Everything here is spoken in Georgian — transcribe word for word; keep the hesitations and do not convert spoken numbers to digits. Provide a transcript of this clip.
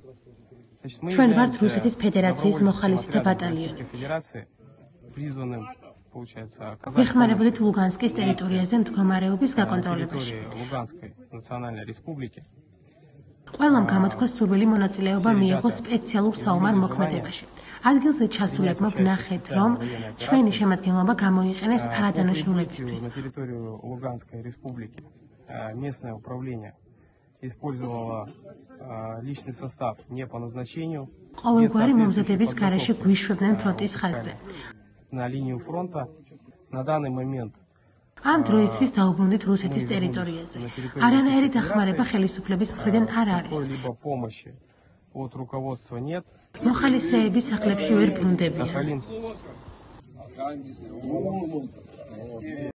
ჩვენ ვართ რუსეთის ფედერაციის მოხალისეთა ბატალიონი. ვიხმარებოდით ლუგანსკის ტერიტორიაზე მდგომარეობის გაკონტროლებაში. ყველამ გამოთქვა სურვილი მონაწილეობა მიიღო სპეციალურ საომარ მოქმედებაში. ადგილზე ჩასულებმა ვნახეთ, რომ ჩვენი შემადგენლობა გამოიყენეს არადანაშაულებისთვის. ყოველგვარი მომზადების გარეშე გვიშვებდნენ ფრონტის ხაზზე. ამ დროისთვის დაუბრუნდით რუსეთის ტერიტორიაზე. არანაირი დახმარება ხელისუფლების მხრიდან არ არის. მოხალისეები სახლებში ვერ ბრუნდებიან.